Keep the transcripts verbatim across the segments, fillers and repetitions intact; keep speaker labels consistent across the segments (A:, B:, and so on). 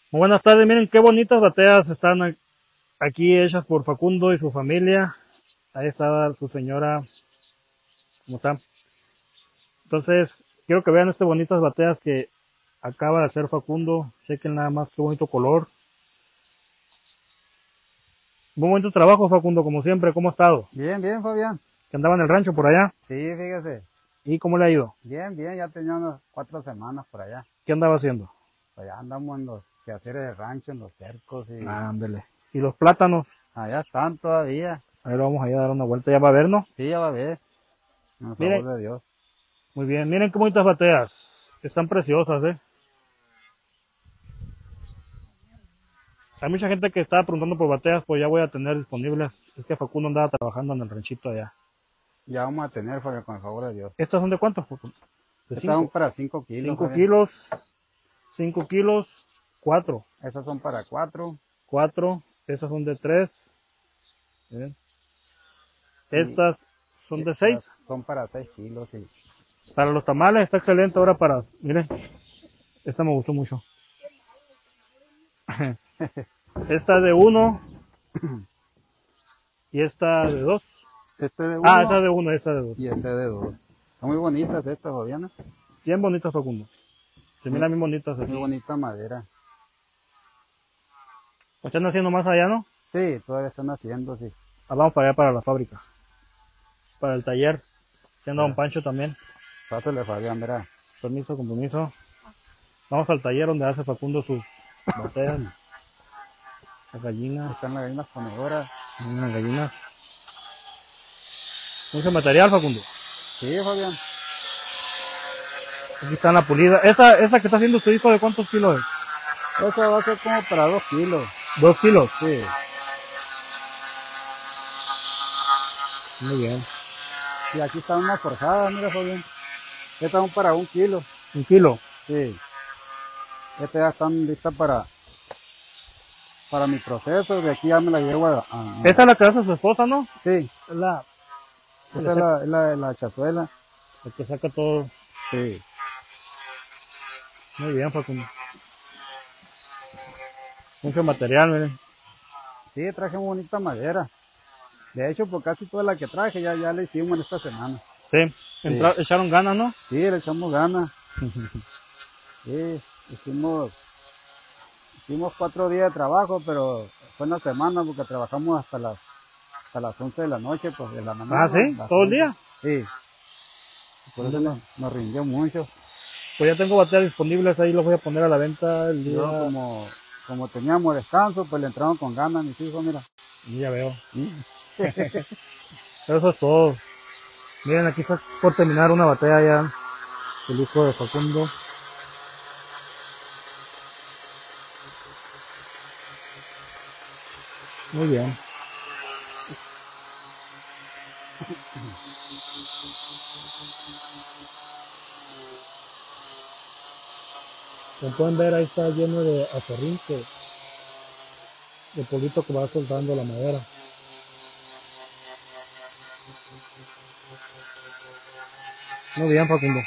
A: Muy buenas tardes, miren qué bonitas bateas están aquí hechas por Facundo y su familia. Ahí está su señora, ¿cómo está? Entonces, quiero que vean estas bonitas bateas que acaba de hacer Facundo. Chequen nada más qué bonito color. Muy bonito trabajo, Facundo, como siempre. ¿Cómo ha estado?
B: Bien, bien, Fabián.
A: Que andaba en el rancho por allá.
B: Sí, fíjese.
A: ¿Y cómo le ha ido?
B: Bien, bien, ya tenía unas cuatro semanas por allá.
A: ¿Qué andaba haciendo?
B: Pues allá andamos en los quehaceres de rancho, en los cercos y
A: Ándele. ¿Y los plátanos?
B: allá están todavía.
A: A ver, vamos allá a dar una vuelta. Ya va a ver, ¿no?
B: Sí, ya va a ver, con el
A: Miren,
B: favor de Dios.
A: muy bien. Miren qué bonitas bateas. Están preciosas, ¿eh? Hay mucha gente que estaba preguntando por bateas, pues ya voy a tener disponibles. Es que Facundo andaba trabajando en el ranchito allá.
B: Ya vamos a tener, Fabián, con el favor de Dios.
A: ¿Estas son de cuántos, Facundo? De
B: Estas son
A: cinco.
B: para cinco kilos,
A: Cinco
B: Fabián.
A: kilos, cinco kilos, cuatro.
B: Esas son para cuatro.
A: Cuatro. Estas son de tres. Miren.
B: Y
A: Estas son de
B: estas
A: seis.
B: son para seis kilos. Y
A: Para los tamales está excelente ahora para... Miren, esta me gustó mucho. Esta de uno y esta de dos.
B: este de
A: Ah, esta
B: uno
A: de uno y esta de dos.
B: y ese de dos. Son muy bonitas estas, Fabián.
A: Bien bonitas, Facundo. Se
B: Muy,
A: miran bien bonitas aquí.
B: muy bonita madera.
A: Están haciendo más allá, ¿no?
B: Sí, todavía están haciendo, sí.
A: Ah, vamos para allá, para la fábrica. Para el taller. Que anda Don
B: Ya.
A: Pancho también.
B: Pásale, Fabián, verá.
A: Permiso, compromiso. Vamos al taller donde hace Facundo sus bateas. Las gallinas.
B: Están las gallinas ponedoras.
A: Unas gallinas. Mucho material, Facundo.
B: Sí, Fabián.
A: Aquí está la pulida. Esta, esta que está haciendo su hijo, ¿de cuántos kilos es?
B: Eso va a ser como para dos kilos.
A: Dos kilos.
B: Sí.
A: Muy bien.
B: Y aquí están unas forjadas, mira, Fabián. Estas son para un kilo.
A: Un kilo.
B: Sí. Estas ya están listas para, para mi proceso. De aquí ya me la llevo a... a- a-
A: Esta es la que hace su esposa, ¿no?
B: Sí.
A: Es la,
B: Esa es la, es la, la chazuela.
A: la que saca todo.
B: Sí.
A: Muy bien, Facundo. Mucho material, miren.
B: Sí, traje muy bonita madera. De hecho, por casi toda la que traje ya, ya la hicimos en esta semana.
A: Sí. Entra- echaron ganas, ¿no?
B: Sí, le echamos ganas. Sí, hicimos, hicimos cuatro días de trabajo, pero fue una semana porque trabajamos hasta las, hasta las once de la noche, pues de la mañana.
A: Ah, ¿sí?
B: las
A: ¿Todo el
B: once.
A: día?
B: Sí. Por eso nos, nos rindió mucho.
A: Pues ya tengo bateas disponibles, ahí los voy a poner a la venta el día.
B: Yo como, como teníamos descanso, pues le entraron con ganas mis hijos, mira.
A: Ya veo. Eso es todo. Miren, aquí está por terminar una batalla ya. El hijo de Facundo. Muy bien. Como pueden ver, ahí está lleno de acerrín, que- de polvito que va soltando la madera. Muy bien, Facundo.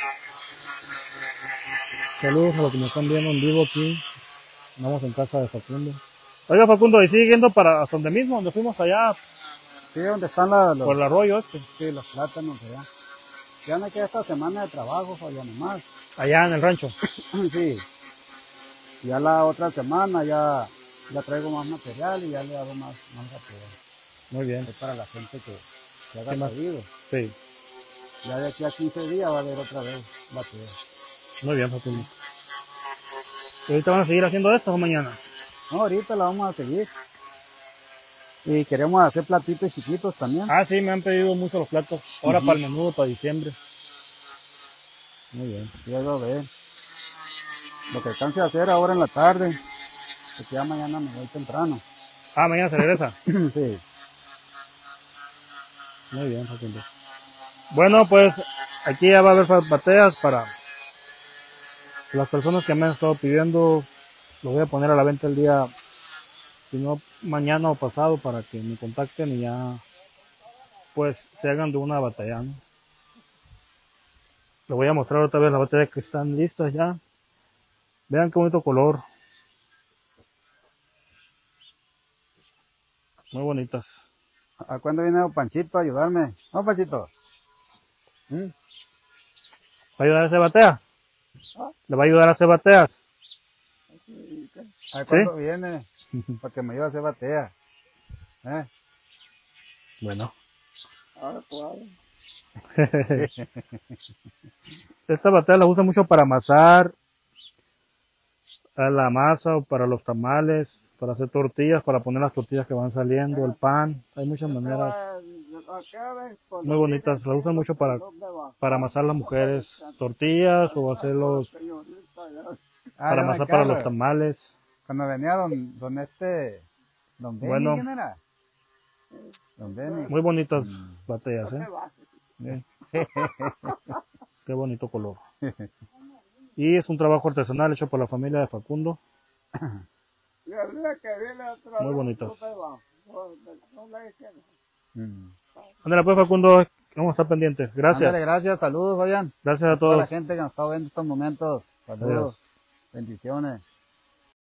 A: Saludos a los que me están viendo en vivo aquí. Vamos en casa de Facundo. Oiga, Facundo, ¿y sigue yendo para hasta donde mismo, donde fuimos allá,
B: Sí, donde están la-
A: por
B: los,
A: el arroyo este?
B: sí, los plátanos allá. Ya me queda esta semana de trabajo, Fabián, nomás.
A: Allá en el rancho.
B: Sí. Ya la otra semana ya, ya traigo más material y ya le hago más, más rápido.
A: Muy bien.
B: Es para la gente que, que haga
A: ¿Qué más?
B: pedido.
A: Sí.
B: Ya de aquí a quince días va a haber otra vez batida.
A: Muy bien, Facundo. ¿Y ahorita van a seguir haciendo esto o mañana?
B: No, ahorita la vamos a seguir. Y queremos hacer platitos chiquitos también.
A: Ah, sí, me han pedido mucho los platos. Ahora para el menudo, para diciembre. Muy bien.
B: Ya lo ve. Lo que alcance a hacer ahora en la tarde. Porque ya mañana me voy temprano.
A: Ah, mañana se regresa.
B: Sí.
A: Muy bien, Facundo. Bueno, pues aquí ya va a haber bateas para las personas que me han estado pidiendo. Lo voy a poner a la venta el día, si no mañana o pasado, para que me contacten y ya pues se hagan de una batalla, ¿no? Les voy a mostrar otra vez las baterías que están listas ya. Vean qué bonito color. Muy bonitas.
B: ¿A cuándo viene don Panchito a ayudarme? ¿No, Panchito? ¿Mm?
A: ¿Va a ayudar a hacer batea? ¿Le va a ayudar a hacer bateas?
B: ¿A cuándo viene? Para que me ayude a hacer batea. ¿Eh?
A: Bueno.
B: Ahora cuál.
A: Esta batea la usa mucho para amasar a la masa o para los tamales, para hacer tortillas, para poner las tortillas que van saliendo, el pan. Hay muchas maneras muy bonitas. La usan mucho para, para amasar las mujeres tortillas o hacerlos
B: Ah,
A: para
B: en el
A: amasar para los
B: carro.
A: tamales.
B: Cuando venía don, don este, don Benny,
A: Bueno.
B: ¿quién era? Don Benny.
A: Muy bonitas
B: Mm.
A: bateas, ¿eh? Bien. Qué bonito color. Y es un trabajo artesanal hecho por la familia de Facundo. Muy bonitas.
B: Mm.
A: Ándale pues, Facundo, vamos a estar pendientes. Gracias.
B: Ándale, gracias, saludos, Fabián.
A: Gracias a
B: A toda la
A: todos.
B: gente que nos está viendo estos momentos. Saludos,
A: Adiós.
B: bendiciones.